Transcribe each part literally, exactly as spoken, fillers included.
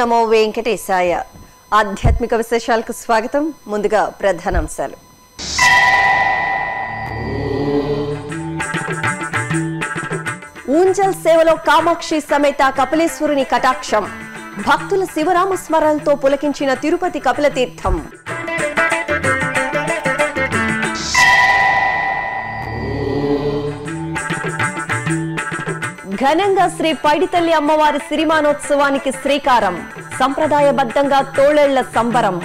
నమో వెంకటేశాయ. ఆధ్యాత్మిక విశేషాలకు స్వాగతం. ముందుగా ప్రధానాంశాలు. ఊంజల్ సేవలో కామాక్షి సమేత కపిలేశ్వరుని కటాక్షం. భక్తుల శివరామ స్మరణతో పులకించిన తిరుపతి కపిల తీర్థం. ఘనంగా శ్రీ పైడితల్లి అమ్మవారి సిరిమానోత్సవానికి శ్రీకారం. సంప్రదాయబద్ధంగా తోళేళ్ల సంబరం.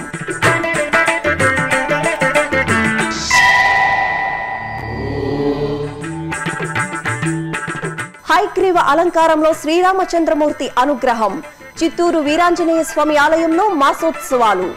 హైగ్రీవ అలంకారంలో శ్రీరామచంద్రమూర్తి అనుగ్రహం. చిత్తూరు వీరాంజనేయ స్వామి ఆలయంలో మాసోత్సవాలు.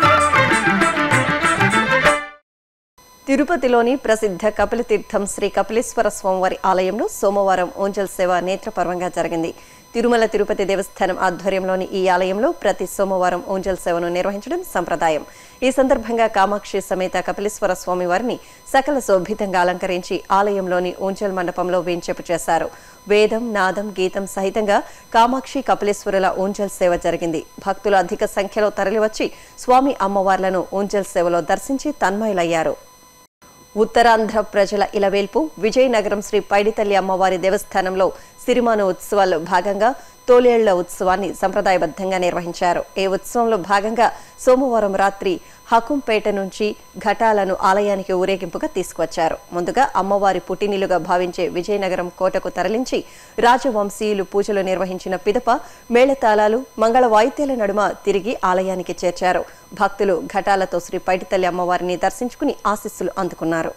తిరుపతిలోని ప్రసిద్ధ కపిలతీర్థం శ్రీ కపిలేశ్వర స్వామివారి ఆలయంలో సోమవారం ఊంజల్ సేవ నేత్రపర్వంగా జరిగింది. తిరుమల తిరుపతి దేవస్థానం ఆధ్వర్యంలోని ఈ ఆలయంలో ప్రతి సోమవారం ఊంజల్ సేవను నిర్వహించడం సంప్రదాయం. ఈ సందర్భంగా కామాక్షి సమేత కపిలేశ్వర స్వామివారిని సకల శోభితంగా అలంకరించి ఆలయంలోని ఊంజల్ మండపంలో వేంచేపు చేశారు. వేదం, నాదం, గీతం సహితంగా కామాక్షి కపిలేశ్వరుల ఊంజల్ సేవ జరిగింది. భక్తులు అధిక సంఖ్యలో తరలివచ్చి స్వామి అమ్మవార్లను ఊంజల్ సేవలో దర్శించి తన్మయులయ్యారు. ఉత్తరాంధ్ర ప్రజల ఇలవేల్పు విజయనగరం శ్రీ పైడితల్లి అమ్మవారి దేవస్థానంలో సిరిమాను ఉత్సవాల్లో భాగంగా తోలేళ్ల ఉత్సవాన్ని సంప్రదాయబద్ధంగా నిర్వహించారు. ఈ ఉత్సవంలో భాగంగా సోమవారం రాత్రి హకుంపేట నుంచి ఘటాలను ఆలయానికి ఊరేగింపుగా తీసుకువచ్చారు. ముందుగా అమ్మవారి పుట్టినిలుగా భావించే విజయనగరం కోటకు తరలించి రాజవంశీయులు పూజలు నిర్వహించిన పిదప మేళతాళాలు, మంగళ వాయిద్యాల నడుమ తిరిగి ఆలయానికి చేర్చారు. భక్తులు ఘటాలతో శ్రీ పైడితల్లి అమ్మవారిని దర్శించుకుని ఆశీస్సులు అందుకున్నారు.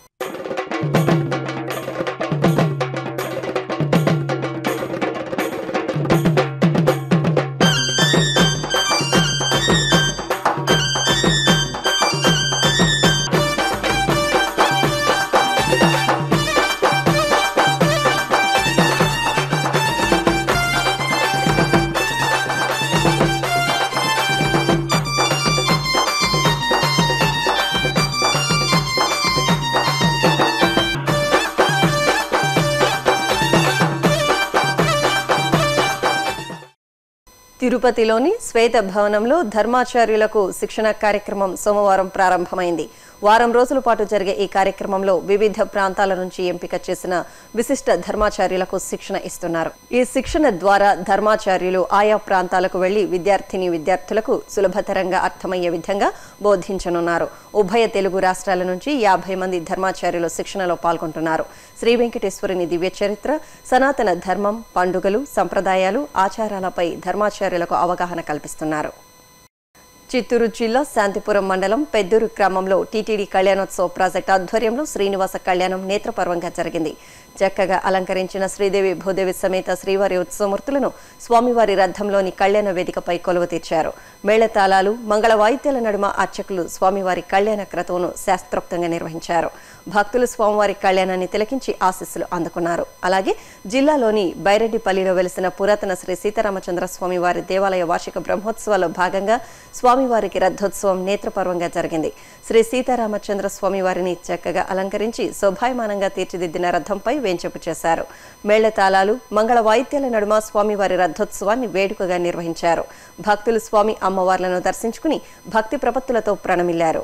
తిరుపతిలోని శ్వేత భవనంలో ధర్మాచార్యులకు శిక్షణ కార్యక్రమం సోమవారం ప్రారంభమైంది. వారం రోజుల పాటు జరిగే ఈ కార్యక్రమంలో వివిధ ప్రాంతాల నుంచి ఎంపిక చేసిన విశిష్ట ధర్మాచార్యులకు శిక్షణ ఇస్తున్నారు. ఈ శిక్షణ ద్వారా ధర్మాచార్యులు ఆయా ప్రాంతాలకు వెళ్లి విద్యార్థిని విద్యార్థులకు సులభతరంగా అర్థమయ్యే విధంగా బోధించనున్నారు. ఉభయ తెలుగు రాష్ట్రాల నుంచి యాభై మంది ధర్మాచార్యులు శిక్షణలో పాల్గొంటున్నారు. శ్రీ వెంకటేశ్వరుని దివ్య చరిత్ర, సనాతన ధర్మం, పండుగలు, సంప్రదాయాలు, ఆచారాలపై ధర్మాచార్యులకు అవగాహన కల్పిస్తున్నారు. చిత్తూరు జిల్లా శాంతిపురం మండలం పెద్దూరు గ్రామంలో టీటీడీ కళ్యాణోత్సవ ప్రాజెక్టు ఆధ్వర్యంలో శ్రీనివాస కళ్యాణం నేత్రపర్వంగా జరిగింది. చక్కగా అలంకరించిన శ్రీదేవి భూదేవి సమేత శ్రీవారి ఉత్సవమూర్తులను స్వామివారి రథంలోని కళ్యాణ వేదికపై కొలువు తీర్చారు. మేళతాళాలు, మంగళ వాయిద్యాల నడుమ అర్చకులు స్వామివారి కళ్యాణ క్రతువును శాస్త్రోక్తంగా నిర్వహించారు. భక్తులు స్వామివారి కళ్యాణాన్ని తిలకించి ఆశీస్సులు అందుకున్నారు. అలాగే జిల్లాలోని బైరెడ్డిపల్లిలో వెలిసిన పురాతన శ్రీ సీతారామచంద్ర స్వామివారి దేవాలయ వార్షిక బ్రహ్మోత్సవాల్లో భాగంగా స్వామివారికి రథోత్సవం నేత్రపర్వంగా జరిగింది. శ్రీ సీతారామచంద్ర స్వామివారిని చక్కగా అలంకరించి శోభాయమానంగా తీర్చిదిద్దిన రథంపై వేంచేపు చేశారు. మేళతాళాలు, మంగళ వాయిద్యాల నడుమ స్వామివారి రథోత్సవాన్ని వేడుకగా నిర్వహించారు. భక్తులు స్వామి అమ్మవార్లను దర్శించుకుని భక్తి ప్రపత్తులతో ప్రణమిల్లారు.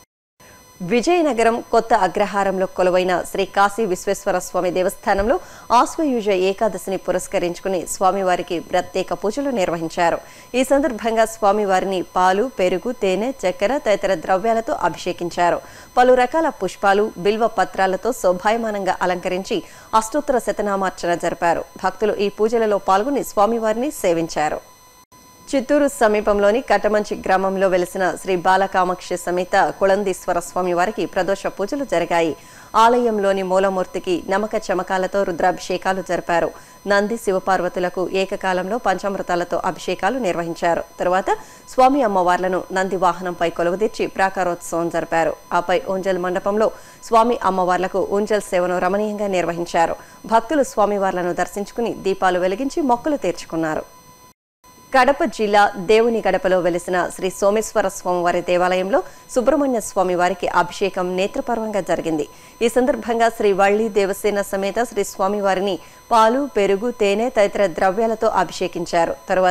విజయనగరం కొత్త అగ్రహారంలో కొలువైన శ్రీ కాశీ విశ్వేశ్వర స్వామి దేవస్థానంలో ఆశ్వయుజ ఏకాదశిని పురస్కరించుకుని స్వామివారికి ప్రత్యేక పూజలు నిర్వహించారు. ఈ సందర్భంగా స్వామివారిని పాలు, పెరుగు, తేనె, చక్కెర తదితర ద్రవ్యాలతో అభిషేకించారు. పలు రకాల పుష్పాలు, బిల్వ పత్రాలతో శోభాయమానంగా అలంకరించి అష్టోత్తర శతనామార్చన జరిపారు. భక్తులు ఈ పూజలలో పాల్గొని స్వామివారిని సేవించారు. చిత్తూరు సమీపంలోని కటమంచి గ్రామంలో వెలిసిన శ్రీ బాలకామాక్షి సమేత కుళందీశ్వర స్వామి వారికి ప్రదోష పూజలు జరిగాయి. ఆలయంలోని మూలమూర్తికి నమక చమకాలతో రుద్రాభిషేకాలు జరిపారు. నంది, శివపార్వతులకు ఏకకాలంలో పంచామృతాలతో అభిషేకాలు నిర్వహించారు. తరువాత స్వామి అమ్మవార్లను నంది వాహనంపై కొలువుదీర్చి ప్రాకారోత్సవం జరిపారు. ఆపై ఊంజల్ మండపంలో స్వామి అమ్మవార్లకు ఊంజల్ సేవను రమణీయంగా నిర్వహించారు. భక్తులు స్వామివార్లను దర్శించుకుని దీపాలు వెలిగించి మొక్కులు తీర్చుకున్నారు. కడప జిల్లా దేవుని గడపలో వెలిసిన శ్రీ సోమేశ్వర స్వామివారి దేవాలయంలో సుబ్రహ్మణ్య స్వామి వారికి అభిషేకం నేత్రపర్వంగా జరిగింది. ఈ సందర్భంగా శ్రీ వల్లి దేవసేన సమేత శ్రీ స్వామివారిని పాలు, పెరుగు, తేనె తదితర ద్రవ్యాలతో అభిషేకించారు. తరువాత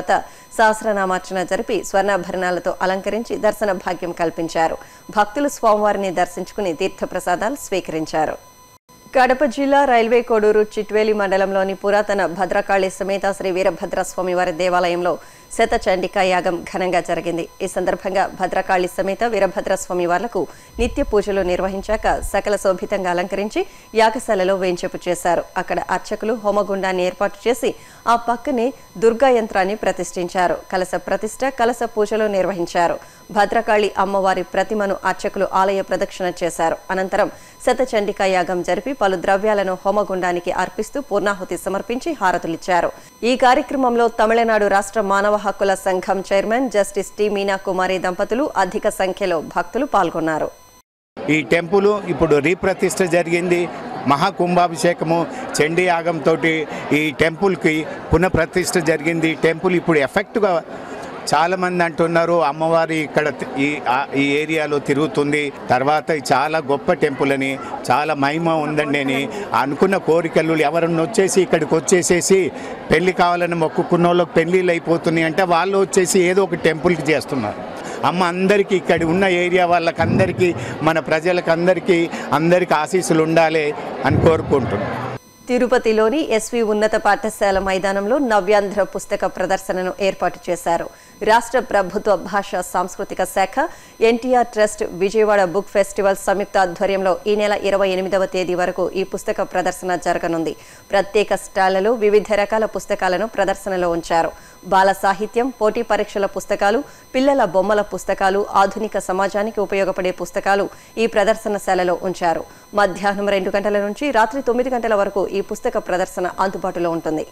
సహస్రనామార్చన జరిపి స్వర్ణాభరణాలతో అలంకరించి దర్శన భాగ్యం కల్పించారు. భక్తులు స్వామివారిని దర్శించుకుని తీర్థప్రసాదాలు స్వీకరించారు. కడప జిల్లా రైల్వే కోడూరు చిట్వేలి మండలంలోని పురాతన భద్రకాళి సమేత శ్రీ వీరభద్రస్వామి వారి దేవాలయంలో శత చండికా యాగం ఘనంగా జరిగింది. ఈ సందర్భంగా భద్రకాళి సమేత వీరభద్రస్వామి వార్లకు నిత్య పూజలు నిర్వహించాక సకల శోభితంగా అలంకరించి యాగశాలలో వేంచేపు చేశారు. అక్కడ అర్చకులు హోమగుండాన్ని ఏర్పాటు చేసి ఆ పక్కనే దుర్గా యంత్రాన్ని ప్రతిష్ఠించారు. కలశ ప్రతిష్ఠ, కలశ పూజలు నిర్వహించారు. భద్రకాళి అమ్మవారి ప్రతిమను అర్చకులు ఆలయ ప్రదక్షిణ చేశారు. అనంతరం శత చండికా యాగం జరిపి పలు ద్రవ్యాలను హోమగుండానికి అర్పిస్తూ పూర్ణాహుతి సమర్పించి హారతులిచ్చారు. ఈ కార్యక్రమంలో తమిళనాడు రాష్ట్ర మానవ హక్కుల సంఘం chairman justice T Meena Kumari దంపతులు అధిక సంఖ్యలో భక్తులు పాల్గొన్నారు. ఈ టెంపుల్ ఇప్పుడు రీప్రతిష్ఠ జరిగింది. మహాకుంభాభిషేకము చండీ యాగంతో ఈ టెంపుల్కి పునఃప్రతిష్ఠ జరిగింది. టెంపుల్ ఇప్పుడు ఎఫెక్ట్గా చాలామంది అంటున్నారు అమ్మవారి ఇక్కడ ఈ ఈ ఏరియాలో తిరుగుతుంది. తర్వాత చాలా గొప్ప టెంపుల్ అని, చాలా మహిమ ఉందండి అని అనుకున్న కోరికలు ఎవరన్నా వచ్చేసి ఇక్కడికి వచ్చేసేసి పెళ్లి కావాలని మొక్కుకున్న వాళ్ళకి పెళ్ళిళ్ళు అయిపోతున్నాయి అంటే వాళ్ళు వచ్చేసి ఏదో ఒక టెంపుల్కి చేస్తున్నారు. అమ్మ అందరికీ ఇక్కడ ఉన్న ఏరియా వాళ్ళకందరికీ, మన ప్రజలకందరికీ అందరికీ ఆశీస్సులు ఉండాలి అని కోరుకుంటున్నాం. తిరుపతిలోని ఎస్వి ఉన్నత పాఠశాల మైదానంలో నవ్యాంధ్ర పుస్తక ప్రదర్శనను ఏర్పాటు చేశారు. రాష్ట్ర ప్రభుత్వ భాషా సాంస్కృతిక శాఖ, NTR trust, Vijayawada book festival సంయుక్త ఆధ్వర్యంలో ఈ నెల ఇరవై ఎనిమిదవ తేదీ వరకు ఈ పుస్తక ప్రదర్శన జరగనుంది. ప్రత్యేక స్టాళ్లలో వివిధ రకాల పుస్తకాలను ప్రదర్శనలో ఉంచారు. బాల సాహిత్యం, పోటీ పరీక్షల పుస్తకాలు, పిల్లల బొమ్మల పుస్తకాలు, ఆధునిక సమాజానికి ఉపయోగపడే పుస్తకాలు ఈ ప్రదర్శనశాలలో ఉంచారు. మధ్యాహ్నం రెండు గంటల నుంచి రాత్రి తొమ్మిది గంటల వరకు ఈ పుస్తక ప్రదర్శన అందుబాటులో ఉంటుంది.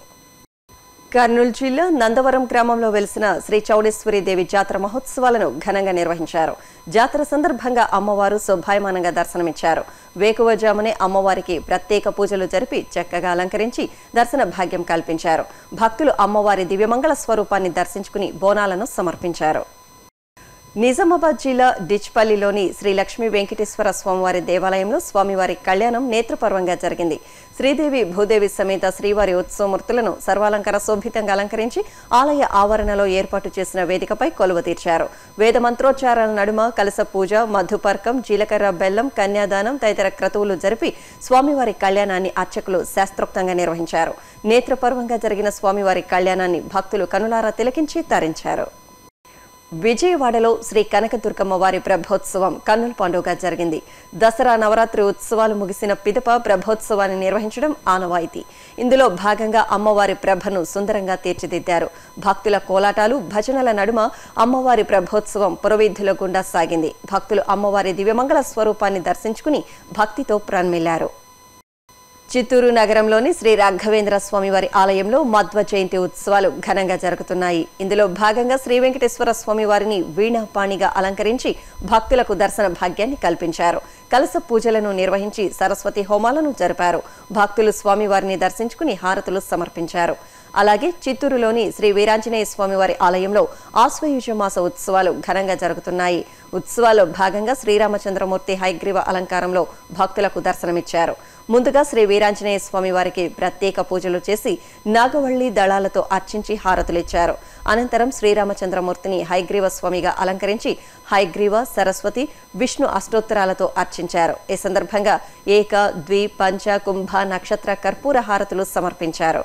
కర్నూలు జిల్లా నందవరం గ్రామంలో వెలిసిన శ్రీ చౌడేశ్వరి దేవి జాతర మహోత్సవాలను ఘనంగా నిర్వహించారు. జాతర సందర్భంగా అమ్మవారు శోభాయమానంగా దర్శనమిచ్చారు. వేకువజామునే అమ్మవారికి ప్రత్యేక పూజలు జరిపి చక్కగా అలంకరించి దర్శన భాగ్యం కల్పించారు. భక్తులు అమ్మవారి దివ్యమంగళ స్వరూపాన్ని దర్శించుకుని బోనాలను సమర్పించారు. నిజామాబాద్ జిల్లా డిచ్పల్లిలోని శ్రీ లక్ష్మీ వెంకటేశ్వర స్వామివారి దేవాలయంలో స్వామివారి కళ్యాణం నేత్రపర్వంగా జరిగింది. శ్రీదేవి భూదేవి సమేత శ్రీవారి ఉత్సవమూర్తులను సర్వాలంకార శోభితంగా అలంకరించి ఆలయ ఆవరణలో ఏర్పాటు చేసిన వేదికపై కొలువు తీర్చారు. వేద మంత్రోచ్చారాల నడుమ కలశ పూజ, మధుపర్కం, జీలకర్ర బెల్లం, కన్యాదానం తదితర క్రతువులు జరిపి స్వామివారి కళ్యాణాన్ని అర్చకులు శాస్త్రోక్తంగా నిర్వహించారు. నేత్రపర్వంగా జరిగిన స్వామివారి కళ్యాణాన్ని భక్తులు కనులారా తిలకించి తరించారు. విజయవాడలో శ్రీ కనకదుర్గమ్మ వారి ప్రభోత్సవం కన్నుల పండుగగా జరిగింది. దసరా నవరాత్రి ఉత్సవాలు ముగిసిన పిదప ప్రభోత్సవాన్ని నిర్వహించడం ఆనవాయితీ. ఇందులో భాగంగా అమ్మవారి ప్రభను సుందరంగా తీర్చిదిద్దారు. భక్తుల కోలాటాలు, భజనల నడుమ అమ్మవారి ప్రభోత్సవం పురవీధుల గుండా సాగింది. భక్తులు అమ్మవారి దివ్యమంగళ స్వరూపాన్ని దర్శించుకుని భక్తితో ప్రాణమిల్లారు. చిత్తూరు నగరంలోని శ్రీ రాఘవేంద్ర స్వామివారి ఆలయంలో మధ్వ జయంతి ఉత్సవాలు ఘనంగా జరుగుతున్నాయి. ఇందులో భాగంగా శ్రీ వెంకటేశ్వర స్వామివారిని వీణాపాణిగా అలంకరించి భక్తులకు దర్శన భాగ్యాన్ని కల్పించారు. కలశ పూజలను నిర్వహించి సరస్వతి హోమాలను జరిపారు. భక్తులు స్వామివారిని దర్శించుకుని హారతులు సమర్పించారు. అలాగే చిత్తూరులోని శ్రీ వీరాంజనేయ స్వామివారి ఆలయంలో ఆశ్వయుజ మాస ఉత్సవాలు ఘనంగా జరుగుతున్నాయి. ఉత్సవాల్లో భాగంగా శ్రీరామచంద్రమూర్తి హైగ్రీవ అలంకారంలో భక్తులకు దర్శనమిచ్చారు. ముందుగా శ్రీ వీరాంజనేయ స్వామి వారికి ప్రత్యేక పూజలు చేసి నాగవల్లి దళాలతో అర్చించి హారతులిచ్చారు. అనంతరం శ్రీరామచంద్రమూర్తిని హైగ్రీవ స్వామిగా అలంకరించి హైగ్రీవ, సరస్వతి, విష్ణు అష్టోత్తరాలతో అర్చించారు. ఈ సందర్భంగా ఏక, ద్వి, పంచ, కుంభ, నక్షత్ర కర్పూర హారతులు సమర్పించారు.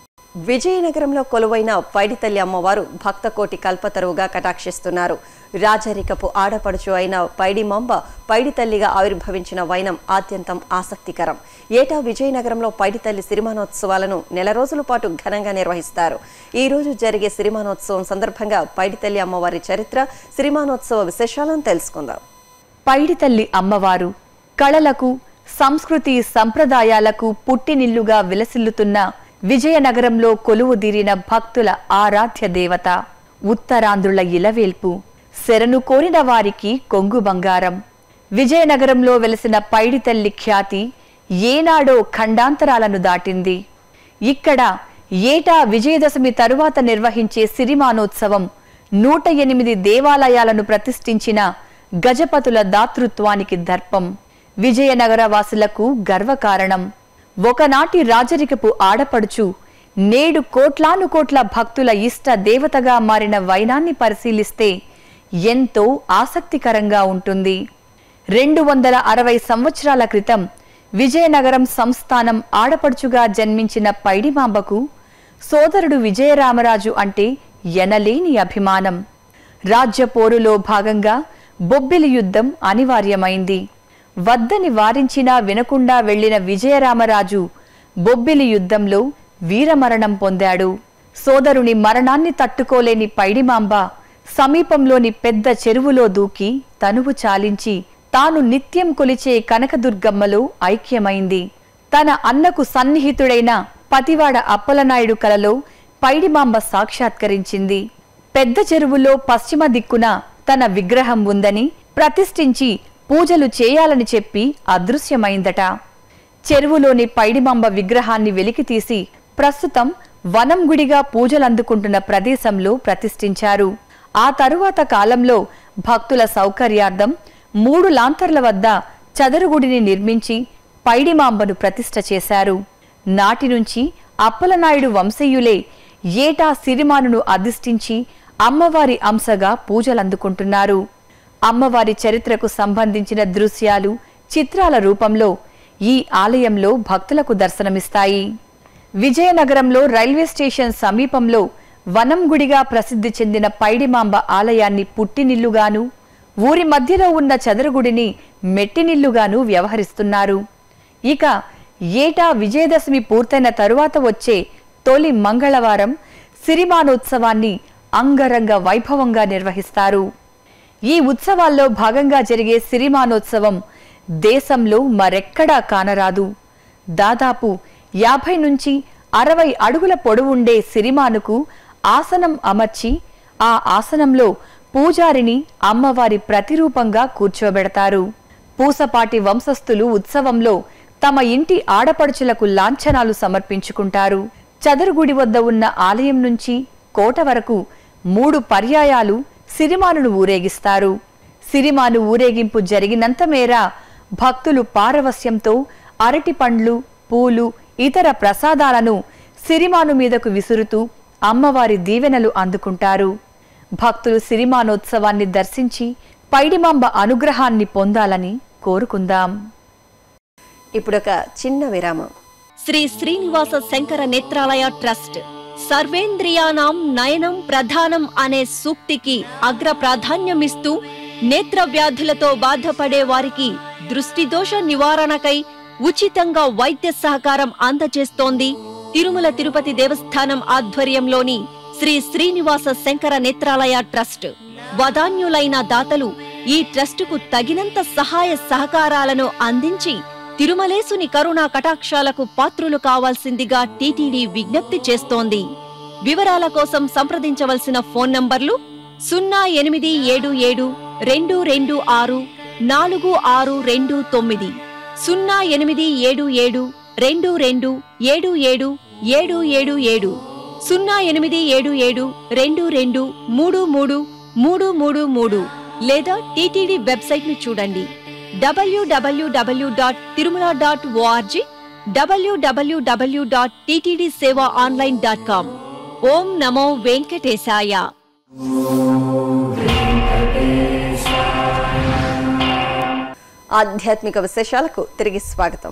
విజయనగరంలో కొలువైన పైడితల్లి అమ్మవారు భక్తకోటి కల్పతరువుగా కటాక్షిస్తున్నారు. రాజరికపు ఆడపడుచు అయిన పైడిమాంబ పైడితల్లిగా ఆవిర్భవించిన వైనం ఆద్యంతం ఆసక్తికరం. ఏటా విజయనగరంలో పైడితల్లి సిరిమానోత్సవాలను నెల రోజుల పాటు ఘనంగా నిర్వహిస్తారు. ఈ రోజు జరిగే సిరిమానోత్సవం సందర్భంగా పైడితల్లి అమ్మవారి చరిత్ర, సిరిమానోత్సవ విశేషాలను తెలుసుకుందాం. పైడితల్లి అమ్మవారు కళలకు, సంస్కృతి సంప్రదాయాలకు పుట్టినిల్లుగా విలసిల్లుతున్న విజయనగరంలో కొలువుదీరిన భక్తుల ఆరాధ్య దేవత. ఉత్తరాంధ్రుల ఇలవేల్పు, శరణు కోరిన వారికి కొంగు బంగారం. విజయనగరంలో వెలసిన పైడితల్లి ఖ్యాతి ఏనాడో ఖండాంతరాలను దాటింది. ఇక్కడ ఏటా విజయదశమి తరువాత నిర్వహించే సిరిమానోత్సవం నూట ఎనిమిది దేవాలయాలను ప్రతిష్ఠించిన గజపతుల దాతృత్వానికి దర్పం. విజయనగర వాసులకు గర్వకారణం. ఒకనాటి రాజరికపు ఆడపడుచు నేడు కోట్లాను కోట్ల భక్తుల ఇష్ట దేవతగా మారిన వైనాన్ని పరిశీలిస్తే ఎంతో ఆసక్తికరంగా ఉంటుంది. రెండు వందల అరవై సంవత్సరాల క్రితం విజయనగరం సంస్థానం ఆడపడుచుగా జన్మించిన పైడిమాంబకు సోదరుడు విజయరామరాజు అంటే ఎనలేని అభిమానం. రాజ్య పోరులో భాగంగా బొబ్బిలి యుద్ధం అనివార్యమైంది. వద్దని వారించినా వినకుండా వెళ్లిన విజయరామరాజు బొబ్బిలి యుద్ధంలో వీరమరణం పొందాడు. సోదరుని మరణాన్ని తట్టుకోలేని పైడిమాంబ సమీపంలోని పెద్ద చెరువులో దూకి తనువు చాలించి తాను నిత్యం కొలిచే కనకదుర్గమ్మలో ఐక్యమైంది. తన అన్నకు సన్నిహితుడైన పతివాడ అప్పలనాయుడు కలలో పైడిమాంబ సాక్షాత్కరించింది. పెద్ద చెరువులో పశ్చిమ దిక్కున తన విగ్రహం ఉందని ప్రతిష్ఠించి పూజలు చేయాలని చెప్పి అదృశ్యమైందట. చెరువులోని పైడిమాంబ విగ్రహాన్ని వెలికితీసి ప్రస్తుతం వనం గుడిగా పూజలందుకుంటున్న ప్రదేశంలో ప్రతిష్ఠించారు. ఆ తరువాత కాలంలో భక్తుల సౌకర్యార్థం మూడు లాంతర్ల వద్ద చదరుగుడిని నిర్మించి పైడిమాంబను ప్రతిష్ఠ చేశారు. నాటి నుంచి అప్పలనాయుడు వంశీయులే ఏటా సిరిమానును అధిష్ఠించి అమ్మవారి అంశగా పూజలందుకుంటున్నారు. అమ్మవారి చరిత్రకు సంబంధించిన దృశ్యాలు, చిత్రాల రూపంలో ఈ ఆలయంలో భక్తులకు దర్శనమిస్తాయి. విజయనగరంలో రైల్వే స్టేషన్ సమీపంలో వనం గుడిగా ప్రసిద్ధి చెందిన పైడిమాంబ ఆలయాన్ని పుట్టినిల్లుగాను, ఊరి మధ్యలో ఉన్న చదరుగుడిని మెట్టినిల్లుగాను వ్యవహరిస్తున్నారు. ఇక ఏటా విజయదశమి పూర్తయిన తరువాత వచ్చే తొలి మంగళవారం సిరిమానోత్సవాన్ని అంగరంగ వైభవంగా నిర్వహిస్తారు. ఈ ఉత్సవాల్లో భాగంగా జరిగే సిరిమానోత్సవం దేశంలో మరెక్కడా కానరాదు. దాదాపు యాభై నుంచి అరవై అడుగుల పొడవుండే సిరిమానుకు ఆసనం అమర్చి ఆ ఆసనంలో పూజారిని అమ్మవారి ప్రతిరూపంగా కూర్చోబెడతారు. పూసపాటి వంశస్థులు ఉత్సవంలో తమ ఇంటి ఆడపడుచులకు లాంఛనాలు సమర్పించుకుంటారు. చదరుగుడి వద్ద ఉన్న ఆలయం నుంచి కోట వరకు మూడు పర్యాయాలు సిరిమానును ఊరేగిస్తారు. సిరిమాను ఊరేగింపు జరిగినంత మేర భక్తులు పారవస్యంతో అరటి పండ్లు, పూలు, ఇతర ప్రసాదాలను సిరిమాను మీదకు విసురుతూ అమ్మవారి దీవెనలు అందుకుంటారు. భక్తులు సిరిమానోత్సవాన్ని దర్శించి పైడిమాంబ అనుగ్రహాన్ని పొందాలని కోరుకుందాం. ఇప్పుడొక చిన్న విరామం. శ్రీ శ్రీనివాస శంకర నేత్రాలయ ట్రస్ట్ సర్వేంద్రియానాం నయనం ప్రధానం అనే సూక్తికి అగ్ర ప్రాధాన్యమిస్తూ నేత్ర వ్యాధులతో బాధపడే వారికి దృష్టి దోష నివారణకై ఉచితంగా వైద్య సహకారం అందజేస్తోంది తిరుమల తిరుపతి దేవస్థానం ఆధ్వర్యంలోని శ్రీ శ్రీనివాస శంకర నేత్రాలయ ట్రస్ట్. వదాన్యులైన దాతలు ఈ ట్రస్టుకు తగినంత సహాయ సహకారాలను అందించి తిరుమలేసుని కరుణా కటాక్షాలకు పాత్రులు కావాల్సిందిగా టీటీడీ విజ్ఞప్తి చేస్తోంది. వివరాల కోసం సంప్రదించవలసిన ఫోన్ నంబర్లు సున్నా ఎనిమిది ఏడు ఏడు రెండు రెండు ఆరు నాలుగు ఆరు రెండు తొమ్మిది, సున్నా ఎనిమిది ఏడు ఏడు రెండు రెండు ఏడు ఏడు ఏడు ఏడు ఏడు, సున్నా ఎనిమిది ఏడు ఏడు రెండు రెండు మూడు మూడు మూడు మూడు మూడు, లేదా టీటీడీ వెబ్సైట్ ను చూడండి W W W dot Tirumala dot ORG, W W W dot TTD Seva online dot com. ఓం నమో వెంకటేశాయ. ఆధ్యాత్మిక విశేషాలకు తిరిగి స్వాగతం.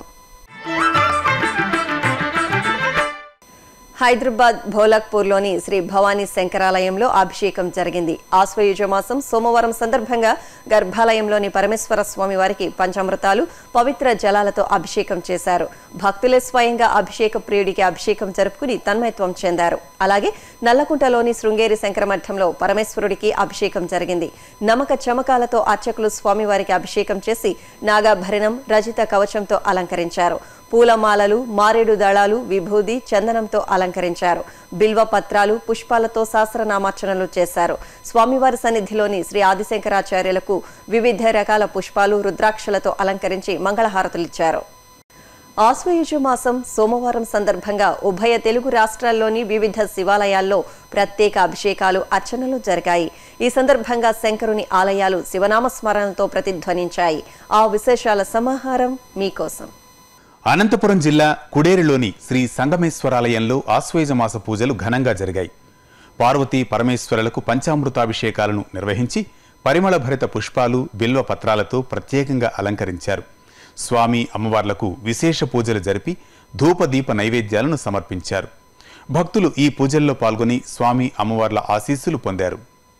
హైదరాబాద్ భోలక్పూర్లోని శ్రీ భవానీ శంకరాలయంలో అభిషేకం జరిగింది. ఆశ్వయుజ మాసం సోమవారం సందర్భంగా గర్భాలయంలోని పరమేశ్వర స్వామి వారికి పంచామృతాలు, పవిత్ర జలాలతో అభిషేకం చేశారు. భక్తులే స్వయంగా అభిషేక ప్రియుడికి అభిషేకం జరుపుకుని తన్మయత్వం చెందారు. అలాగే నల్లకుంటలోని శృంగేరి శంకరమఠంలో పరమేశ్వరుడికి అభిషేకం జరిగింది. నమక చమకాలతో అర్చకులు స్వామివారికి అభిషేకం చేసి నాగాభరణం, రజిత కవచంతో అలంకరించారు. పూలమాలలు, మారేడు దళాలు, విభూది, చందనంతో అలంకరించారు. బిల్వ పత్రాలు, పుష్పాలతో సహస్రనామార్చనలు చేశారు. స్వామివారి సన్నిధిలోని శ్రీ ఆదిశంకరాచార్యులకు వివిధ రకాల పుష్పాలు, రుద్రాక్షలతో అలంకరించి మంగళహారతులిచ్చారు. ఆశ్వయుజ మాసం సోమవారం సందర్భంగా ఉభయ తెలుగు రాష్ట్రాల్లోని వివిధ శివాలయాల్లో ప్రత్యేక అభిషేకాలు, అర్చనలు జరిగాయి. ఈ సందర్భంగా శంకరుని ఆలయాలు శివనామ స్మరణలతో ప్రతిధ్వనించాయి. ఆ విశేషాల సమాహారం మీకోసం. అనంతపురం జిల్లా కుడేరులోని శ్రీ సంగమేశ్వరాలయంలో ఆశ్వేజమాస పూజలు ఘనంగా జరిగాయి. పార్వతీ పరమేశ్వరులకు పంచామృతాభిషేకాలను నిర్వహించి పరిమళ భరిత పుష్పాలు బిల్వ పత్రాలతో ప్రత్యేకంగా అలంకరించారు. స్వామి అమ్మవార్లకు విశేష పూజలు జరిపి ధూపదీప నైవేద్యాలను సమర్పించారు. భక్తులు ఈ పూజల్లో పాల్గొని స్వామి అమ్మవార్ల ఆశీస్సులు పొందారు.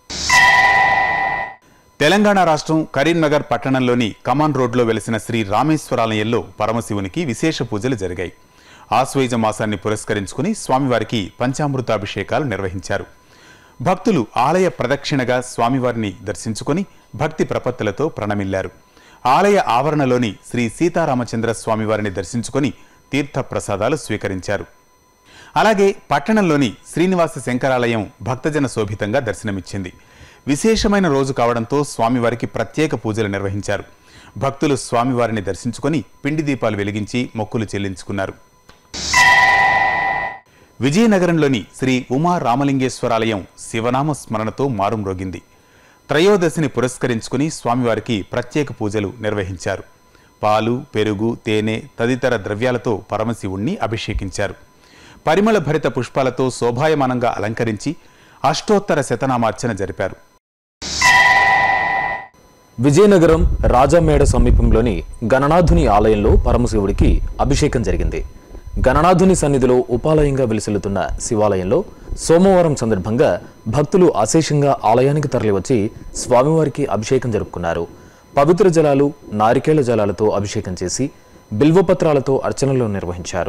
తెలంగాణ రాష్ట్రం కరీంనగర్ పట్టణంలోని కమాన్ రోడ్లో వెలిసిన శ్రీ రామేశ్వరాలయంలో పరమశివునికి విశేష పూజలు జరిగాయి. ఆశ్వేజ మాసాన్ని పురస్కరించుకుని స్వామివారికి పంచామృతాభిషేకాలు నిర్వహించారు. భక్తులు ఆలయ ప్రదక్షిణగా స్వామివారిని దర్శించుకుని భక్తి ప్రపత్తులతో ప్రణమిల్లారు. ఆలయ ఆవరణలోని శ్రీ సీతారామచంద్ర స్వామివారిని దర్శించుకుని తీర్థ ప్రసాదాలు స్వీకరించారు. అలాగే పట్టణంలోని శ్రీనివాస శంకరాలయం భక్తజన శోభితంగా దర్శనమిచ్చింది. విశేషమైన రోజు కావడంతో స్వామివారికి ప్రత్యేక పూజలు నిర్వహించారు. భక్తులు స్వామివారిని దర్శించుకుని పిండి దీపాలు వెలిగించి మొక్కులు చెల్లించుకున్నారు. విజయనగరంలోని శ్రీ ఉమా రామలింగేశ్వరాలయం శివనామ స్మరణతో మారుమ్రోగింది. త్రయోదశిని పురస్కరించుకుని స్వామివారికి ప్రత్యేక పూజలు నిర్వహించారు. పాలు, పెరుగు, తేనె తదితర ద్రవ్యాలతో పరమశివుణ్ణి అభిషేకించారు. పరిమళ భరిత పుష్పాలతో శోభాయమానంగా అలంకరించి అష్టోత్తర శతనామార్చన జరిపారు. విజయనగరం రాజామేడ సమీపంలోని గణనాథుని ఆలయంలో పరమశివుడికి అభిషేకం జరిగింది. గణనాథుని సన్నిధిలో ఉపాలయంగా వెలిసిల్లుతున్న శివాలయంలో సోమవారం సందర్భంగా భక్తులు అశేషంగా ఆలయానికి తరలివచ్చి స్వామివారికి అభిషేకం జరుపుకున్నారు. పవిత్ర జలాలు, నారికేళ జలాలతో అభిషేకం చేసి బిల్వపత్రాలతో అర్చనలు నిర్వహించారు.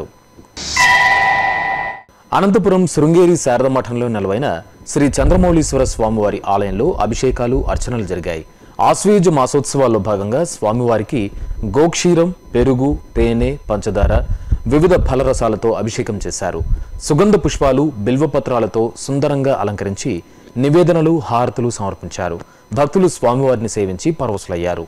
అనంతపురం శృంగేరి శారద మఠంలో నెలవైన శ్రీ చంద్రమౌళీశ్వర స్వామివారి ఆలయంలో అభిషేకాలు, అర్చనలు జరిగాయి. ఆశ్వేజ మాసోత్సవాల్లో భాగంగా స్వామివారికి గోక్షీరం, పెరుగు, తేనె, పంచదార, వివిధ ఫలరసాలతో అభిషేకం చేశారు. సుగంధ పుష్పాలు, బిల్వపత్రాలతో సుందరంగా అలంకరించి నివేదనలు, హారతులు సమర్పించారు. భక్తులు స్వామివారిని సేవించి పరవశులయ్యారు.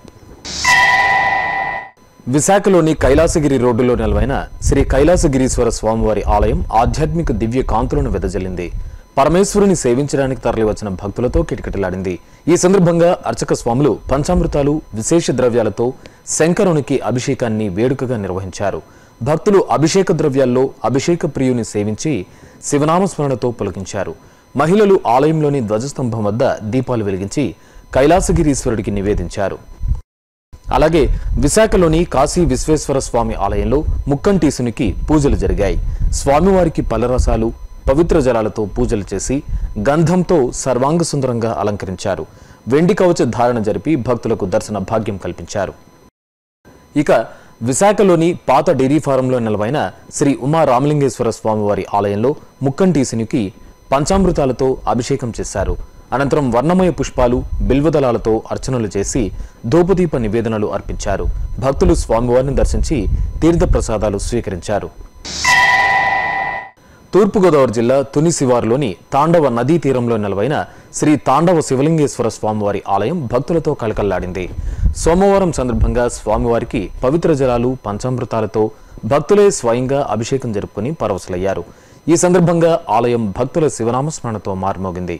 విశాఖలోని కైలాసగిరి రోడ్డులో నెలవైన శ్రీ కైలాసగిరీశ్వర స్వామివారి ఆలయం ఆధ్యాత్మిక దివ్య కాంతులను వెదజల్లింది. పరమేశ్వరుని సేవించడానికి తరలివచ్చిన భక్తులతో కిటకిటలాడింది. ఈ సందర్భంగా అర్చక స్వాములు పంచామృతాలు, విశేష ద్రవ్యాలతో శంకరునికి అభిషేకాన్ని వేడుకగా నిర్వహించారు. భక్తులు అభిషేక ద్రవ్యాల్లో అభిషేక ప్రియుని సేవించి శివనామస్మరణతో పులకించారు. మహిళలు ఆలయంలోని ధ్వజస్తంభం వద్ద దీపాలు వెలిగించి కైలాసగిరీశ్వరుడికి నివేదించారు. అలాగే విశాఖలోని కాశీ విశ్వేశ్వర స్వామి ఆలయంలో ముక్కంటీసునికి పూజలు జరిగాయి. స్వామివారికి పలరసాలు, పవిత్ర జలాలతో పూజలు చేసి గంధంతో సర్వాంగ సుందరంగా అలంకరించారు. వెండి కవచ ధారణ జరిపి భక్తులకు దర్శన భాగ్యం కల్పించారు. ఇక విశాఖలోని పాత డైరీ ఫారంలో నెలవైన శ్రీ ఉమా రామలింగేశ్వర స్వామివారి ఆలయంలో ముక్కంటీసునికి పంచామృతాలతో అభిషేకం చేశారు. అనంతరం వర్ణమయ పుష్పాలు, బిల్వదళాలతో అర్చనలు చేసి ధూపదీప నివేదనలు అర్పించారు. భక్తులు స్వామివారిని దర్శించి తీర్థ ప్రసాదాలు స్వీకరించారు. తూర్పుగోదావరి జిల్లా తుని శివారులోని తాండవ నదీ తీరంలో నెలవైన శ్రీ తాండవ శివలింగేశ్వర స్వామివారి ఆలయం భక్తులతో కలకల్లాడింది. సోమవారం సందర్భంగా స్వామివారికి పవిత్ర జలాలు, పంచామృతాలతో భక్తులే స్వయంగా అభిషేకం జరుపుకుని పరవశులయ్యారు. ఈ సందర్భంగా ఆలయం భక్తుల శివనామస్మరణతో మార్మోగింది.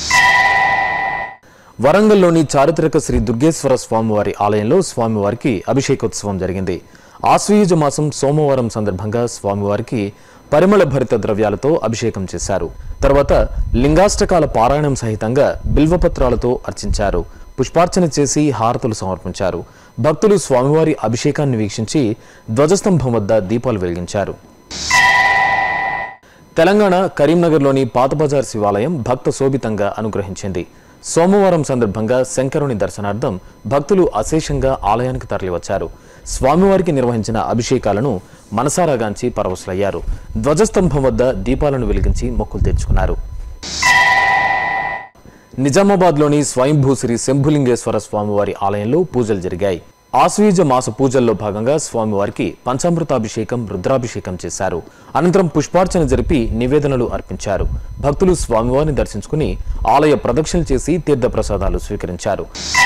వరంగల్లోని చారిత్రక శ్రీ దుర్గేశ్వర స్వామివారి ఆలయంలో స్వామివారికి అభిషేకోత్సవం జరిగింది. ఆశ్వయుజ మాసం సోమవారం సందర్భంగా స్వామివారికి పరిమళ భరిత ద్రవ్యాలతో అభిషేకం చేశారు. తర్వాత లింగాష్టకాల పారాయణం సహితంగా బిల్వపత్రాలతో అర్చించారు. పుష్పార్చన చేసి హారతులు సమర్పించారు. భక్తులు స్వామివారి అభిషేకాన్ని వీక్షించి ధ్వజస్తంభం వద్ద దీపాలు వెలిగించారు. తెలంగాణ కరీంనగర్లోని పాతబజార్ శివాలయం భక్త శోభితంగా అనుగ్రహించింది. సోమవారం సందర్భంగా శంకరుని దర్శనార్థం భక్తులు అశేషంగా ఆలయానికి తరలివచ్చారు. స్వామివారికి నిర్వహించిన అభిషేకాలను మనసారాగాంచి పరవశులయ్యారు. ధ్వజస్తంభం వద్ద దీపాలను వెలిగించి మొక్కులు తెచ్చుకున్నారు. నిజామాబాద్లోని స్వయంభూ శ్రీ శంభులింగేశ్వర స్వామివారి ఆలయంలో పూజలు జరిగాయి. ఆశ్వీజ మాస పూజల్లో భాగంగా స్వామివారికి పంచామృతాభిషేకం, రుద్రాభిషేకం చేశారు. అనంతరం పుష్పార్చన జరిపి నివేదనలు అర్పించారు. భక్తులు స్వామివారిని దర్శించుకుని ఆలయ ప్రదక్షిణ చేసి తీర్థ ప్రసాదాలు స్వీకరించారు.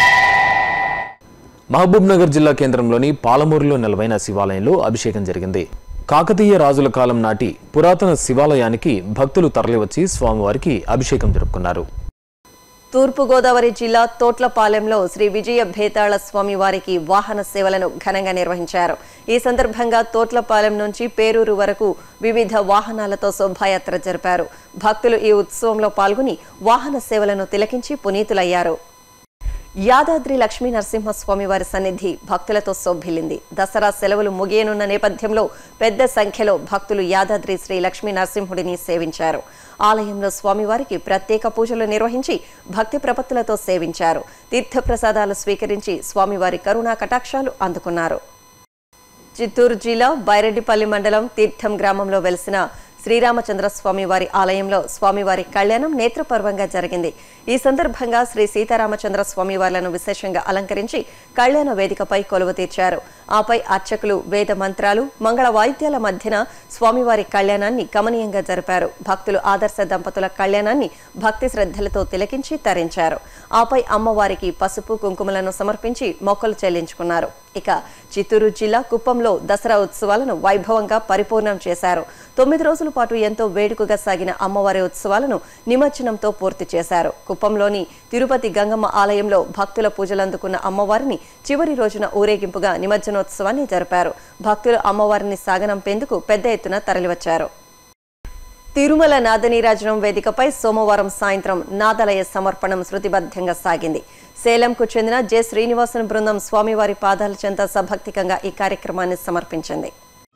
మహబూబ్ నగర్ జిల్లా కేంద్రంలోని పాలమూరులో నెలవైన శివాలయంలో అభిషేకం జరిగింది. కాకతీయ రాజుల కాలం నాటి పురాతన శివాలయానికి భక్తులు తరలివచ్చి స్వామివారికి అభిషేకం జరుపుకున్నారు. తూర్పుగోదావరి జిల్లా తోట్లపాలెంలో శ్రీ విజయ భేతాళ స్వామి వారికి వాహన సేవలను ఘనంగా నిర్వహించారు. ఈ సందర్భంగా తోట్లపాలెం నుంచి పేరూరు వరకు వివిధ వాహనాలతో శోభాయాత్ర జరిపారు. భక్తులు ఈ ఉత్సవంలో పాల్గొని వాహన సేవలను తిలకించి పునీతులయ్యారు. యాదాద్రి లక్ష్మీ నరసింహస్వామి వారి సన్నిధి భక్తులతో శోభిల్లింది. దసరా సెలవులు ముగియనున్న నేపథ్యంలో పెద్ద సంఖ్యలో భక్తులు యాదాద్రి శ్రీ లక్ష్మీ నరసింహుడిని సేవించారు. ఆలయంలో స్వామివారికి ప్రత్యేక పూజలు నిర్వహించి భక్తి ప్రపత్తులతో సేవించారు. తీర్థప్రసాదాలు స్వీకరించి స్వామివారి కరుణా కటాక్షాలు అందుకున్నారు. చిత్తూరు జిల్లా బైరెడ్డిపల్లి మండలం తీర్థం గ్రామంలో వెలిసిన శ్రీరామచంద్ర స్వామి వారి ఆలయంలో స్వామివారి కళ్యాణం నేత్రపర్వంగా జరిగింది. ఈ సందర్భంగా శ్రీ సీతారామచంద్ర స్వామి వార్లను విశేషంగా అలంకరించి కళ్యాణ వేదికపై కొలువు తీర్చారు. ఆపై అర్చకులు వేద మంత్రాలు, మంగళ వాయిద్యాల మధ్యన స్వామివారి కళ్యాణాన్ని కమనీయంగా జరిపారు. భక్తులు ఆదర్శ దంపతుల కళ్యాణాన్ని భక్తి శ్రద్ధలతో తిలకించి తరించారు. ఆపై అమ్మవారికి పసుపు కుంకుమలను సమర్పించి మొక్కలు చెల్లించుకున్నారు. ఇక చిత్తూరు జిల్లా కుప్పంలో దసరా ఉత్సవాలను వైభవంగా పరిపూర్ణం చేశారు. తొమ్మిది రోజుల పాటు ఎంతో వేడుకగా సాగిన అమ్మవారి ఉత్సవాలను నిమజ్జనంతో పూర్తి చేశారు. కుప్పంలోని తిరుపతి గంగమ్మ ఆలయంలో భక్తుల పూజలందుకున్న అమ్మవారిని చివరి రోజున ఊరేగింపుగా నిమజ్జనోత్సవాన్ని జరిపారు. భక్తులు అమ్మవారిని సాగనంపేందుకు పెద్ద ఎత్తున తరలివచ్చారు. తిరుమల నాదనీరాజనం వేదికపై సోమవారం సాయంత్రం నాదలయ సమర్పణం శృతిబద్ధంగా సాగింది. సేలంకు చెందిన జె శ్రీనివాసన్ బృందం స్వామివారి పాదాల చెంత సభక్తికంగా ఈ కార్యక్రమాన్ని సమర్పించింది.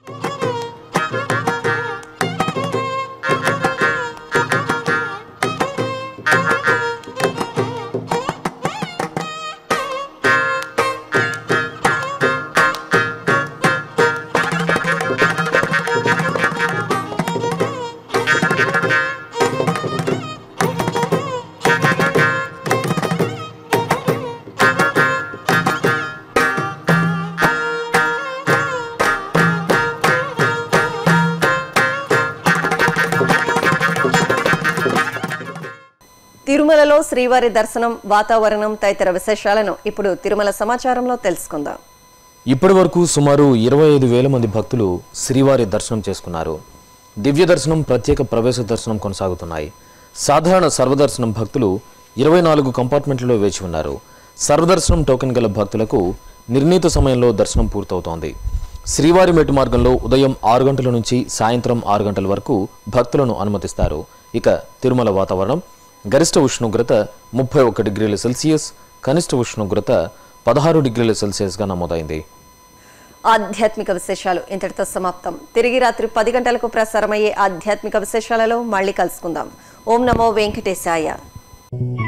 తిరుమలలో శ్రీవారి దర్శనం, వాతావరణం తదితర విశేషాలను ఇప్పుడు తిరుమల సమాచారంలో తెలుసుకుందాం. ఇప్పటి వరకు సుమారు ఇరవై ఐదు వేల మంది భక్తులు శ్రీవారి దర్శనం చేసుకున్నారు. దివ్య దర్శనం, ప్రత్యేక ప్రవేశ దర్శనం కొనసాగుతున్నాయి. సాధారణ సర్వదర్శనం భక్తులు ఇరవై నాలుగు కంపార్ట్మెంట్లలో వేచి ఉన్నారు. సర్వదర్శనం టోకెన్ గల భక్తులకు నిర్ణీత సమయంలో దర్శనం పూర్తవుతోంది. శ్రీవారి మెట్టు మార్గంలో ఉదయం ఆరు గంటల నుంచి సాయంత్రం ఆరు గంటల వరకు భక్తులను అనుమతిస్తారు. ఇక తిరుమల వాతావరణం గరిష్ట ఉష్ణోగ్రత ముప్పై ఒక్క డిగ్రీల సెల్సియస్, కనిష్ట ఉష్ణోగ్రత పదహారు డిగ్రీల సెల్సియస్గా నమోదైంది. ఆధ్యాత్మిక విశేషాలు ఇంతటితో సమాప్తం. తిరిగి రాత్రి పది గంటలకు ప్రసారమయ్యే ఆధ్యాత్మిక విశేషాలలో మళ్ళీ కలుసుకుందాం. ఓం నమో వెంకటేశాయ.